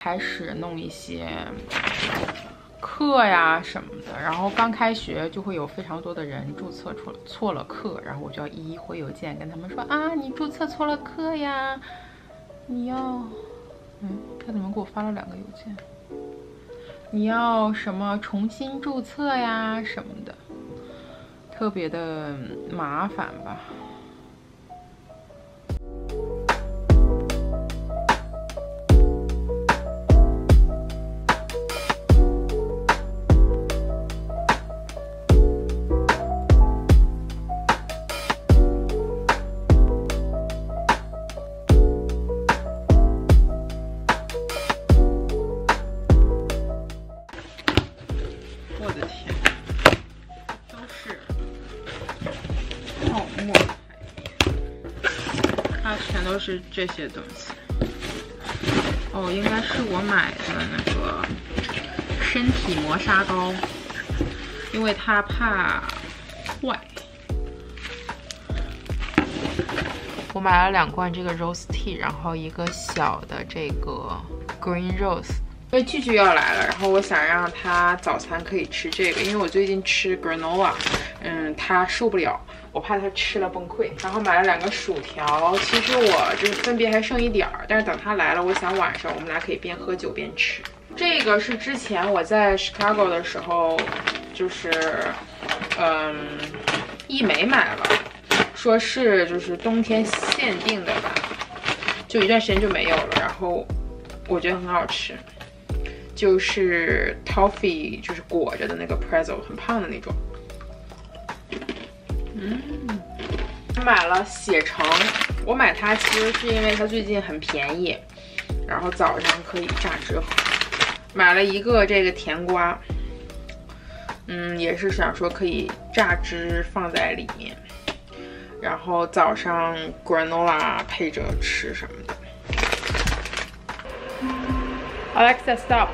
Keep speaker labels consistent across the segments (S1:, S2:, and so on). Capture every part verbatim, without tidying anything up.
S1: 开始弄一些课呀什么的，然后刚开学就会有非常多的人注册错了错了课，然后我就要一一回邮件跟他们说啊，你注册错了课呀，你要，嗯，他怎么给我发了两个邮件？你要什么重新注册呀什么的，特别的麻烦吧。我的天，都是泡沫海绵，它全都是这些东西。哦，应该是我买的那个身体磨砂膏，因为它怕坏。我买了两罐这个 rose tea， 然后一个小的这个 green rose。因为句句要来了，然后我想让他早餐可以吃这个，因为我最近吃 granola， 嗯，他受不了，我怕他吃了崩溃。然后买了两个薯条，其实我就是分别还剩一点儿，但是等他来了，我想晚上我们俩可以边喝酒边吃。这个是之前我在 Chicago 的时候，就是，嗯，一美买了，说是就是冬天限定的吧，就一段时间就没有了，然后我觉得很好吃。就是 toffee， 就是裹着的那个 pretzel， 很胖的那种。嗯，买了血橙，我买它其实是因为它最近很便宜，然后早上可以榨汁喝。买了一个这个甜瓜，嗯，也是想说可以榨汁放在里面，然后早上 granola 配着吃什么的。Alexa stop。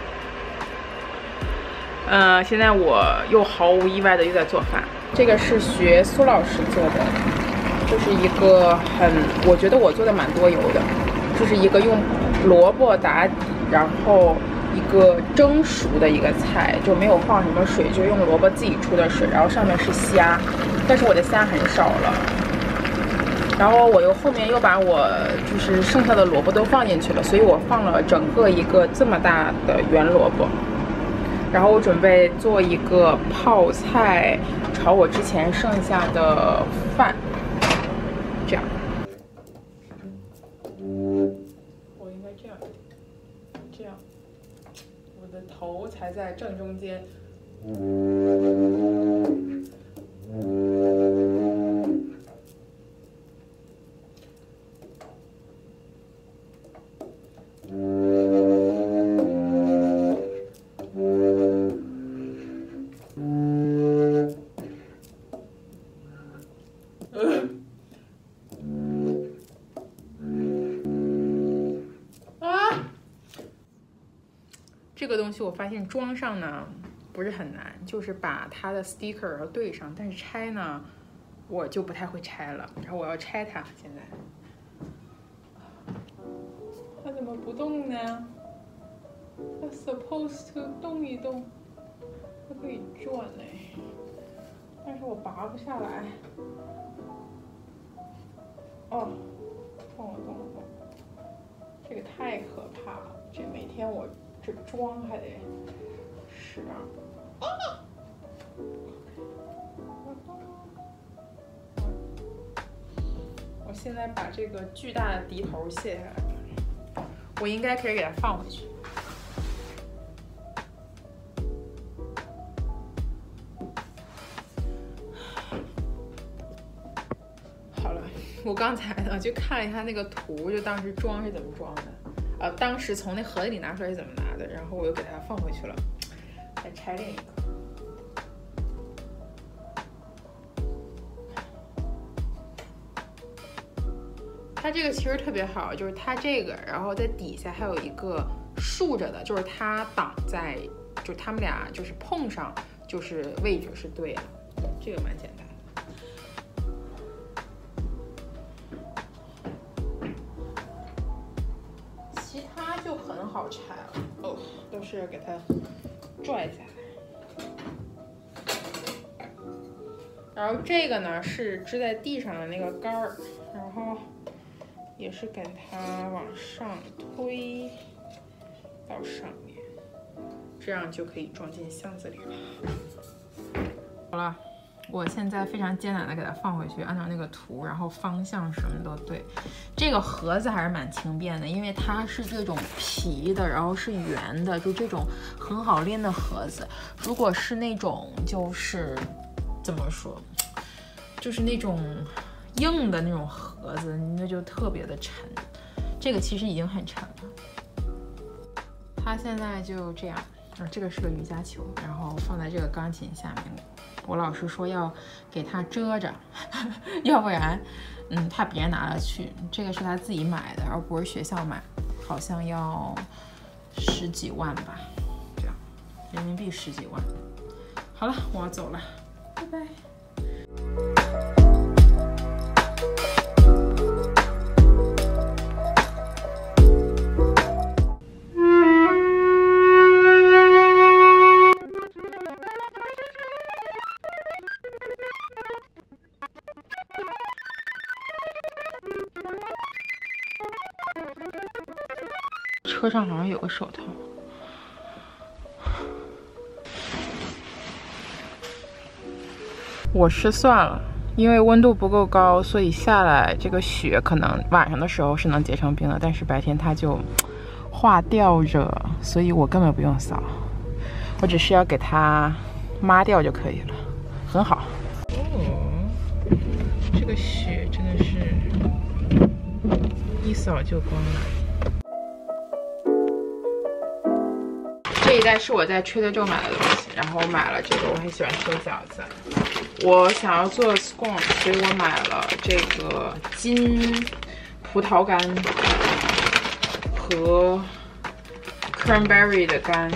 S1: 呃，现在我又毫无意外的又在做饭。这个是学苏老师做的，就是一个很，我觉得我做的蛮多油的，就是一个用萝卜打底，然后一个蒸熟的一个菜，就没有放什么水，就用萝卜自己出的水，然后上面是虾，但是我的虾很少了。然后我又后面又把我就是剩下的萝卜都放进去了，所以我放了整个一个这么大的圆萝卜。然后我准备做一个泡菜，炒我之前剩下的饭，这样。我应该这样，这样，我的头才在正中间。这个东西我发现装上呢不是很难，就是把它的 sticker 要对上，但是拆呢我就不太会拆了，然后我要拆它。现在它怎么不动呢？它 supposed to 动一动，它可以转嘞，但是我拔不下来。哦，动了动了动了，这个太可怕了，这每天我这装还得使啊。我现在把这个巨大的笛头卸下来了，我应该可以给它放回去。好了，我刚才呢就看了一下那个图，就当时装是怎么装的，呃，当时从那盒子里拿出来是怎么拿的，然后我又给它放回去了，再拆另一个。它这个其实特别好，就是它这个，然后在底下还有一个竖着的，就是它挡在，就是它们俩就是碰上，就是位置是对的，这个蛮简单的。其他就很好好拆了哦，都是给它拽下来。然后这个呢是支在地上的那个杆儿，然后也是给它往上推到上面，这样就可以装进箱子里了。好了。 我现在非常艰难的给它放回去，按照那个图，然后方向什么都对。这个盒子还是蛮轻便的，因为它是这种皮的，然后是圆的，就这种很好拎的盒子。如果是那种就是怎么说，就是那种硬的那种盒子，那就特别的沉。这个其实已经很沉了。它现在就这样，嗯，这个是个瑜伽球，然后放在这个钢琴下面。 我老师说要给他遮着，要不然，嗯，怕别人拿了去。这个是他自己买的，而不是学校买，好像要十几万吧，这样，人民币十几万。好了，我要走了，拜拜。车上好像有个手套。我失算了，因为温度不够高，所以下来这个雪可能晚上的时候是能结成冰的，但是白天它就化掉着，所以我根本不用扫，我只是要给它抹掉就可以了，很好。哦，这个雪真的是一扫就光了。 这一袋是我在Trader Joe买的东西，然后我买了这个，我很喜欢吃饺子。我想要做 scone， 所以我买了这个金葡萄干和 cranberry 的干，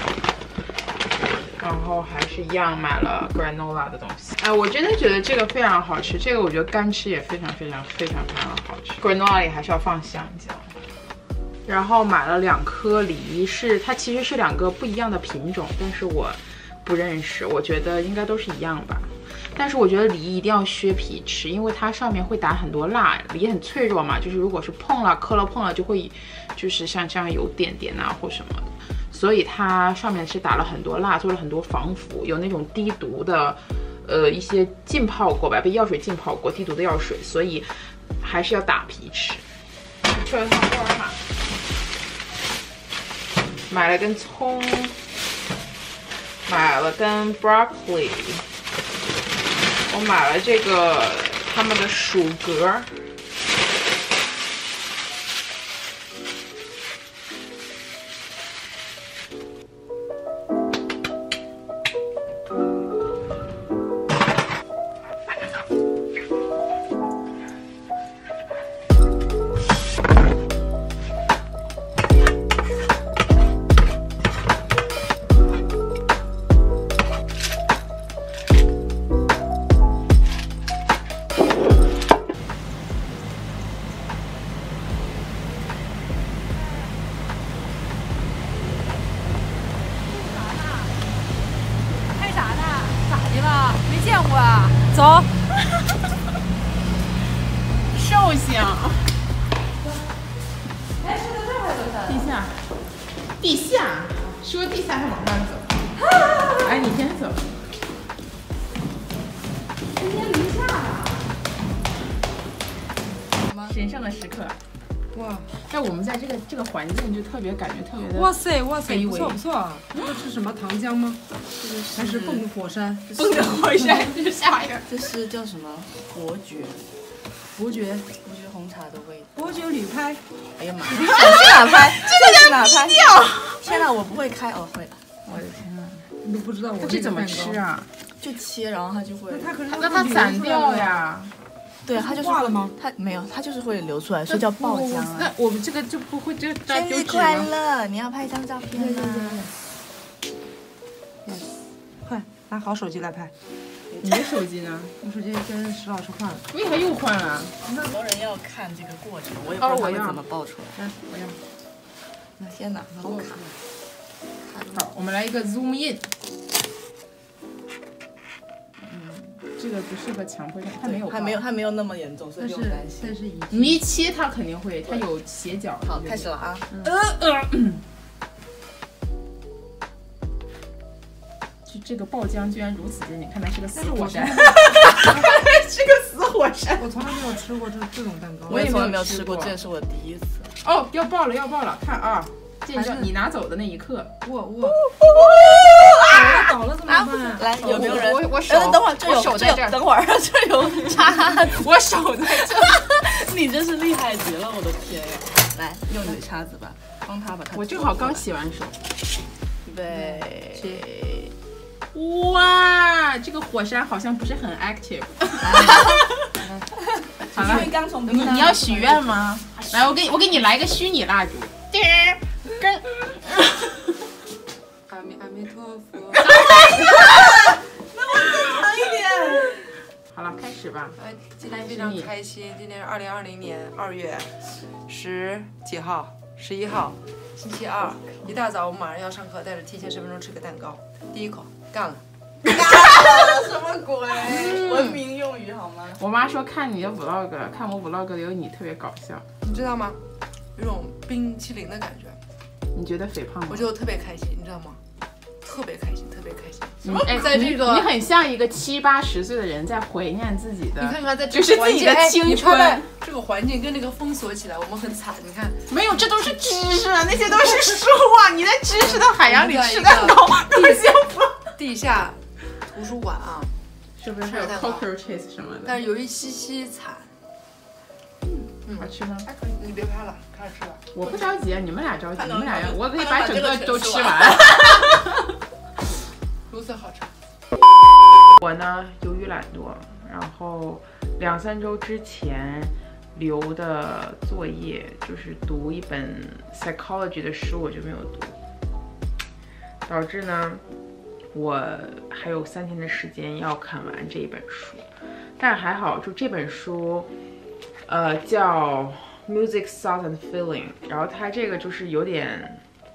S1: 然后还是一样买了 granola 的东西。哎，我真的觉得这个非常好吃，这个我觉得干吃也非常非常非常非常好吃。granola 里还是要放香蕉。 然后买了两颗梨，是它其实是两个不一样的品种，但是我不认识，我觉得应该都是一样吧。但是我觉得梨一定要削皮吃，因为它上面会打很多蜡，梨很脆弱嘛，就是如果是碰了、磕了、碰了，就会就是像这样有点点啊或什么的，所以它上面是打了很多蜡，做了很多防腐，有那种低毒的，呃一些浸泡过吧，被药水浸泡过低毒的药水，所以还是要打皮吃。吃了汤锅嘛。 买了根葱，买了根 broccoli， 我买了这个他们的薯格。
S2: 走，
S1: 寿星，
S2: 哎，是在这儿还是在
S1: 地下，地下，说地下还往上走。哎，你先走。
S2: 今天零下了。
S1: 神圣的时刻。哇！在我们在这个这个环境就特别感觉特别的。
S2: 哇塞哇塞，不错不错。这个是什么糖浆吗？还是蹦的火山？
S1: 蹦的火山，这是下一个。
S3: 这是叫什么？伯爵。
S2: 伯爵。
S3: 伯爵红茶的味道。
S2: 伯爵旅拍。
S3: 哎呀妈！想去哪拍？这个叫哪拍？天哪，我不会开，哦会。
S1: 我的天哪！
S2: 你都不知道我
S1: 这怎么吃啊？
S3: 就切，然后它就会。
S2: 它可是
S1: 那它散掉呀。
S3: 对，它就是
S2: 化了吗？
S3: 它没有，它就是会流出来，所以叫爆浆啊。
S1: 那我们这个就不会就
S3: 生日快乐！你要拍一张照片吗？
S2: 快拿好手机来拍。
S1: 你的手机呢？
S2: 我手机跟石老师换了。
S1: 为啥又换了？
S3: 很多人要看这个过程，我也不知道他们怎么爆出来。
S1: 来，我要。
S3: 那天哪，好卡。
S4: 好，我们来一个 zoom in。这个不适合强迫症，它没有，
S3: 还没有，还没有那么严重，所以不用担心。
S2: 但是一
S4: 你一切它肯定会，它有斜角。
S3: 好，开始了啊！
S4: 呃呃，就这个爆浆居然如此之，你看它是个死火山，是个死火山。
S2: 我从来没有吃过这这种蛋糕，
S3: 我也从来没有吃过，这也是我第一次。
S4: 哦，要爆了，要爆了！看啊，见证你拿走的那一刻，
S2: 我我。倒了怎么办？
S3: 来，有没有人？
S1: 我我手，
S3: 等会儿，
S1: 我手在这儿。
S3: 等会儿，这有叉子，
S4: 我手在这儿。
S3: 你真是厉害极了，我的天呀！来，用你的叉子吧，帮他把它。
S4: 我正好刚洗完手。
S3: 预备。
S4: 哇，这个火山好像不是很 active。好了，
S3: 刚从
S4: 你你要许愿吗？来，我给你我给你来个虚拟蜡烛。叮，跟。
S2: 阿弥阿弥陀佛。
S3: 那我正常一点。
S4: 好了，开始吧。
S2: 呃，今天非常开心，今天是二零二零年二月十几号，十一号，星期二，一大早我马上要上课，带着提前十分钟吃个蛋糕，第一口干了。
S3: 干了什么鬼？文明用语好吗？
S4: 我妈说看你的 vlog， 看我 vlog 有你特别搞笑。
S2: 你知道吗？有种冰淇淋的感觉。
S4: 你觉得肥胖吗？
S2: 我就特别开心，你知道吗？特别开心，特别开心。
S4: 什么？哎，在这个你很像一个七八十岁的人在怀念自己的，
S2: 你看看在这
S4: 就是自己的青春。
S2: 这个环境跟那个封锁起来，我们很惨。你看，
S4: 没有，这都是知识啊，那些都是书啊。你在知识的海洋里吃蛋糕，不幸福。
S2: 地下图书馆啊，
S4: 是不是还有 cockroaches 什么的？
S2: 但是有一些些惨。
S4: 嗯，好吃吗？
S2: 还可以，你别拍了，开始吃吧。
S4: 我不着急，你们俩着急，你们俩我可以把整个都吃完。
S2: 如此好吃。
S4: 我呢，由于懒惰，然后两三周之前留的作业就是读一本 psychology 的书，我就没有读，导致呢，我还有三天的时间要看完这一本书。但还好，就这本书，呃，叫 Music, Sound and Feeling， 然后它这个就是有点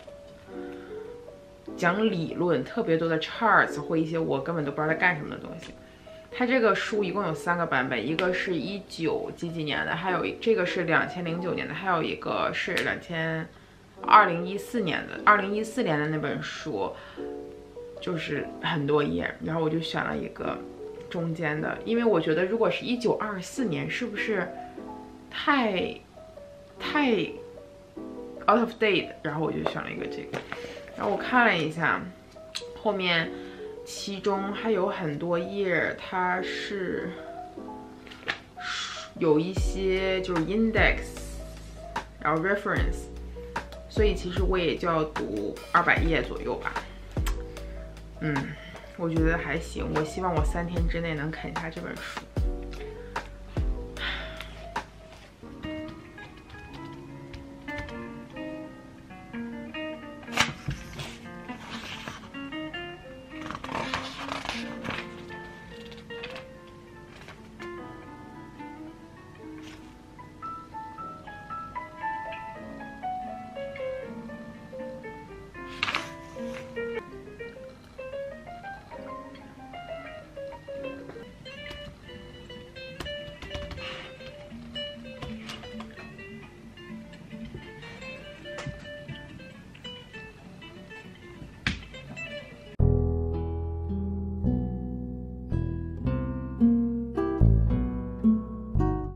S4: 讲理论，特别多的 charts 或一些我根本都不知道在干什么的东西。它这个书一共有三个版本，一个是一九几几年的，还有这个是两千零九年的，还有一个是两千二零一四年的。二零一四年的那本书就是很多页，然后我就选了一个中间的，因为我觉得如果是一九二四年，是不是太太 out of date？ 然后我就选了一个这个。然后我看了一下，后面其中还有很多页，它是有一些就是 index， 然后 reference， 所以其实我也就要读二百页左右吧。嗯，我觉得还行。我希望我三天之内能啃下这本书。